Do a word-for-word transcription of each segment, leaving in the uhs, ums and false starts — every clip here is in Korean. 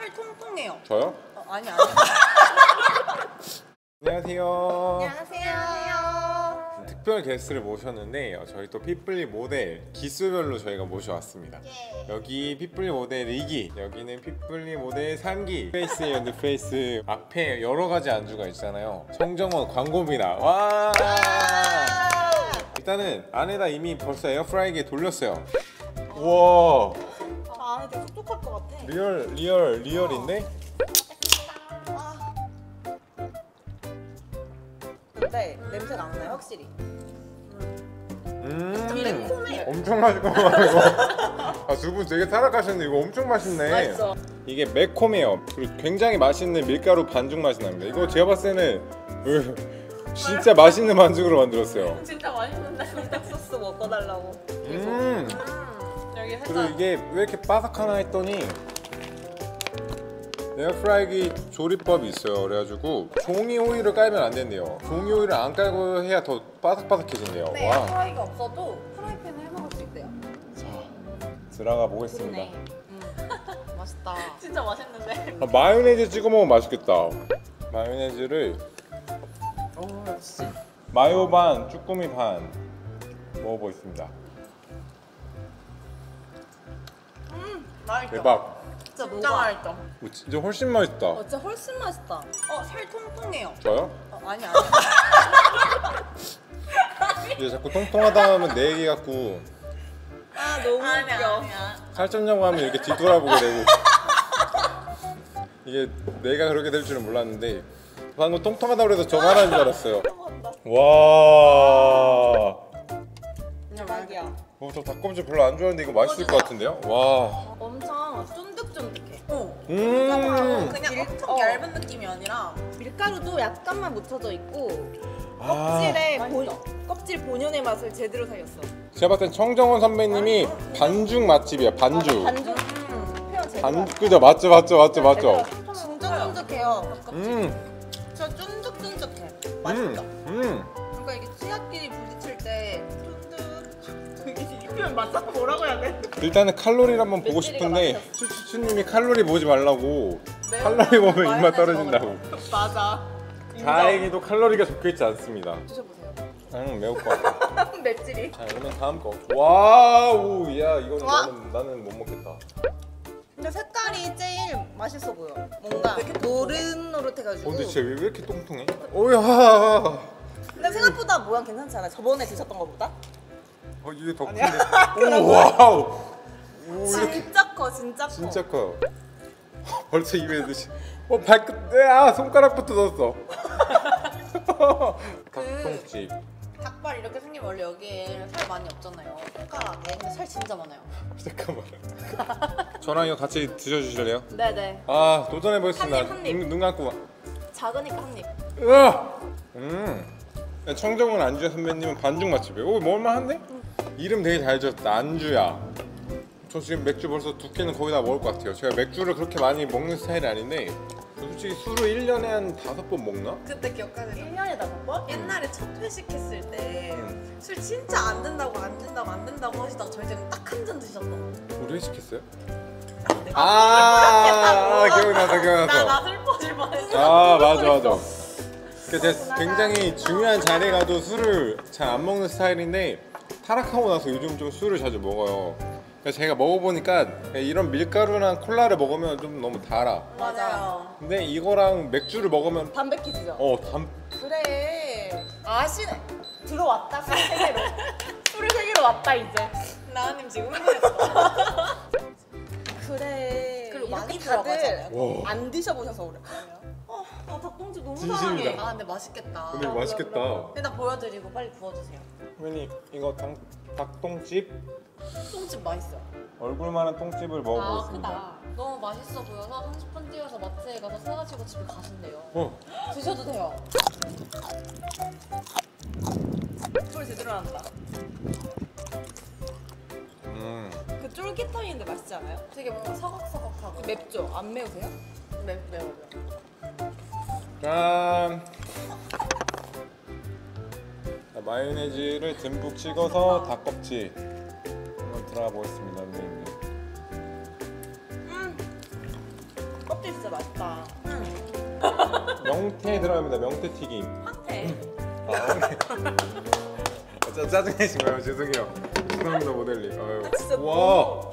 살 통통해요. 저요? 어, 아니 아니. 안녕하세요. 안녕하세요. 특별 게스트를 모셨는데 저희 또 핏블리 모델 기수별로 저희가 모셔왔습니다. 예. 여기 핏블리 모델 이 기, 여기는 핏블리 모델 삼 기. 페이스 앤드 페이스 앞에 여러 가지 안주가 있잖아요. 청정원 광고입니다. 와! 일단은 안에다 이미 벌써 에어프라이기에 돌렸어요. 우와! 아, 안에 되게 촉촉할 것 같아. 리얼 리얼 리얼인데? 근데 냄새가 안 나요, 확실히. 음, 매콤해. 엄청 맛있을 것 같아 이거. 아, 두 분 되게 타락하셨는데 이거 엄청 맛있네. 맛있어. 이게 매콤해요. 그리고 굉장히 맛있는 밀가루 반죽 맛이 납니다. 이거 제가 봤을 때는 진짜 맛있는 반죽으로 만들었어요. 진짜 맛있는데. 불닭 소스 먹어달라고. 음. 음. 여기 그리고 살짝. 이게 왜 이렇게 바삭하나 했더니 에어프라이기 조리법이 있어요. 그래가지고 종이 오일을 깔면 안 된대요. 종이 오일을 안 깔고 해야 더 바삭바삭해진대요. 네, 와. 에어프라이기가 없어도 프라이팬에 해 먹을 수 있대요. 자, 들어가 보겠습니다. 음. 맛있다. 진짜 맛있는데. 아, 마요네즈 찍어 먹으면 맛있겠다. 마요네즈를 오, 역시. 마요 반, 쭈꾸미 반 먹어보겠습니다. 음, 맛있어. 대박. 진짜, 진짜 맛있다. 오, 진짜 훨씬 맛있다. 어, 진짜 훨씬 맛있다. 어, 살 통통해요. 저요? 어, 아니 아니. 이제 자꾸 통통하다 하면 내 얘기 같고 아, 너무 웃겨. 살쪘냐고 하면 이렇게 뒤돌아보게 되고 이게 내가 그렇게 될 줄은 몰랐는데 방금 통통하다고 그래서 저 말하는 줄 알았어요. 와. 그냥 말이야. 어, 저 닭껍질 별로 안 좋아하는데 이거 맛있을 것 같은데요? 와. 엄청 쫀득쫀득해. 어. 음. 그냥 엄청 얇은 느낌이 아니라 밀가루도 약간만 묻혀져 있고 아. 껍질에 본, 껍질 본연의 맛을 제대로 살렸어. 제가 봤을 땐 청정원 선배님이 반죽 맛집이야. 반죽. 반죽. 음. 표현 제대로. 반죽 그죠? 맞죠, 맞죠, 맞죠, 맞죠. 진짜 쫀득해요. 음. 진짜 쫀득쫀득해. 음. 맛있죠? 음. 그러니까 이게 치약끼리 부딪힐 때 쫀득. 이 표현 맞아? 뭐라고 해야 돼? 일단은 칼로리를 한번 보고 싶은데 추추추님이 칼로리 보지 말라고. 칼로리 보면 입맛 떨어진다고. 맞아. 다행히도 칼로리가 적혀있지 않습니다. 드셔보세요. 음, 매울 것 같아. 맵찔이. 자, 그러면 다음 거. 와우, 야, 이건 와. 나는, 나는 못 먹겠다. 근데 색깔이 제일 맛있어 보여. 뭔가 노릇노릇해가지고. 어, 근데 진짜 왜, 왜 이렇게 통통해? 오야. 근데 생각보다 모양 괜찮지 않아? 저번에 드셨던 것보다? 어, 이게 더 큰데. 오, 와우. 오, 이렇게 진짜 커, 진짜 커. 진짜 커요. 벌써 입에 드시. 어, 발끝, 아, 손가락부터 넣었어. 닭똥집. 닭발 이렇게 생기면 원래 여기에 살 많이 없잖아요. 손가락에. 근데 살 진짜 많아요. 잠깐만. 저랑 이거 같이 드셔주실래요? 네네. 아, 도전해보겠습니다. 한 입, 한 입. 눈, 눈 감고. 작으니까 한 입. 으아! 음. 청정원 안주야 선배님은 반죽 맛집이에요. 오, 먹을만한데? 이름 되게 잘 지었다. 안주야. 저 지금 맥주 벌써 두 캔은 거의 다 먹을 것 같아요. 제가 맥주를 그렇게 많이 먹는 스타일이 아닌데 솔직히 술을 일 년에 한 다섯 번 먹나? 그때 기억하세요? 일 년에 다섯 번? 옛날에 첫 회식 했을 때 술 진짜 안 된다고 안 된다고 안 된다고 하시다가 저희 집은 딱 한 잔 드셨던. 우리 회식했어요? 아, 기억나서 기억나서. 나 슬퍼질 뻔했어. 아, 맞아 맞아. 제가 굉장히 중요한 자리에 가도 술을 잘 안 먹는 스타일인데 타락하고 나서 요즘 좀 술을 자주 먹어요. 그래서 제가 먹어보니까 이런 밀가루랑 콜라를 먹으면 좀 너무 달아. 맞아요. 근데 이거랑 맥주를 먹으면 담백해지죠? 어, 담... 그래. 아시네. 들어왔다, 술 세계로. 술을 세계로 왔다, 이제. 나은님 지금 흥분했어. 그래. 그리고 많이 다들 들어가잖아요. 와. 안 드셔보셔서 그래. 어, 나 닭똥집 너무 진심이다. 사랑해. 아 근데 맛있겠다. 근데 이거 맛있겠다. 일단 보여드리고 빨리 구워주세요. 선배님 이거 닭, 닭똥집 똥집 맛있어요. 얼굴만한 똥집을 아 먹어보겠습니다. 크다. 너무 맛있어 보여서 삼십 분 뛰어서 마트에 가서 사가지고 집에 가신대요. 어. 드셔도 돼요. 소리 제대로 난다. 음. 그 쫄깃함인데 맛있지 않아요? 되게 뭔가 서걱서걱하고 맵죠? 안 매우세요? 매, 매워요. 짠. 자, 마요네즈를 듬뿍 찍어서 닭껍질 한번 들어가 보겠습니다, 선생님. 이것도 진짜 맛있다. 명태 들어갑니다. 명태 튀김. 황태. 아, 짜, 짜증내신 거예요? 죄송해요. 죄송합니다 모델님. 아유. 진짜 와. 너무-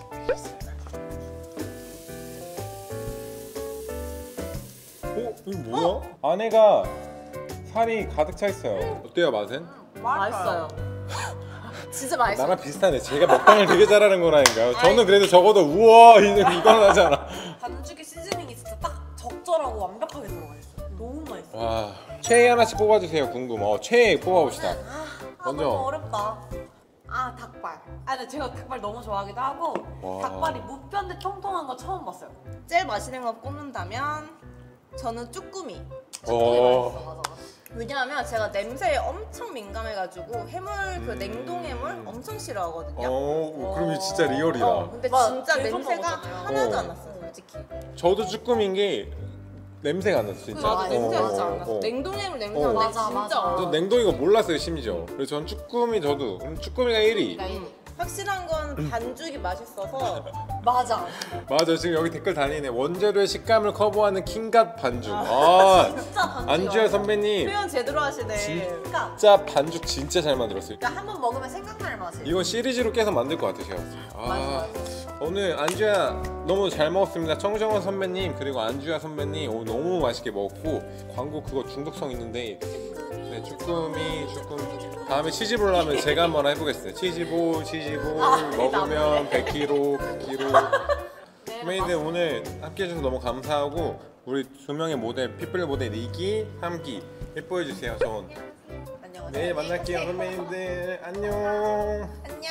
어? 이거 뭐야? 안에가 살이 가득 차 있어요. 어때요 맛은? 맛있어요. 진짜 맛있어요. 나랑 비슷하네. 제가 먹방을 되게 잘하는 거라니까요. 저는 그래도 적어도 우와 이건 이건 하잖아. 반죽의 시즈닝이 진짜 딱 적절하고 완벽하게 들어가 있어. 너무 맛있어. 와. 최애 하나씩 뽑아주세요. 궁금. 어 최애 뽑아봅시다. 아, 먼저. 너무 어렵다. 아 닭발. 아 근데 제가 닭발 너무 좋아하기도 하고 와. 닭발이 무편데 통통한 거 처음 봤어요. 제일 맛있는 거 꼽는다면 저는 쭈꾸미. 어. 맞아 맞아. 왜냐하면 제가 냄새에 엄청 민감해가지고 해물 그 음. 냉동 해물 엄청 싫어하거든요. 어. 그럼 이거 진짜 리얼이다. 어, 근데 맞아, 진짜 제일 냄새가 처음 먹었잖아요. 하나도 어. 안 났어요, 솔직히. 저도 쭈꾸미인 게 냄새가 안 났어 진짜. 나도 맞아, 냄새가 어, 진짜 어, 안 났어. 어. 냉동 해물 냄새 어. 나는데 맞아, 진짜 맞아. 어려워. 저 냉동인 거 몰랐어요 심지어. 그래서 전 쭈꾸미 저도. 그럼 쭈꾸미가 일 위. 확실한 건 반죽이 맛있어서 맞아. 맞아 지금 여기 댓글 달리네. 원재료의 식감을 커버하는 킹갓 반죽. 아 진짜 반죽. 안주야 선배님 표현 제대로 하시네. 그러니까, 진짜 반죽 진짜 잘 만들었어요. 그러니까 한 번 먹으면 생각날 맛이. 이건 시리즈로 계속 만들 것 같으세요. 아, 오늘 안주야 너무 잘 먹었습니다. 청정원 선배님 그리고 안주야 선배님 오늘 너무 맛있게 먹었고 광고 그거 중독성 있는데 네 쭈꾸미 쭈꾸미 다음에 치즈볼 하면 제가 한번 해보겠어요. 치즈볼 치즈볼 먹으면 백 킬로그램 백 킬로그램. 선배님들 오늘 함께 해주셔서 너무 감사하고 우리 두 명의 모델 핏불 모델 이기 삼기 예뻐해 주세요. 저 안녕하세요. 내일 만날게요 선배님들 안녕. 안녕.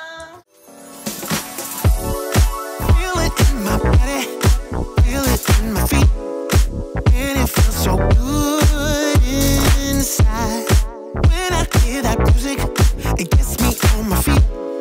Feel it in my body, feel it in my feet, and it feels so good inside. When I hear that music, it gets me on my feet.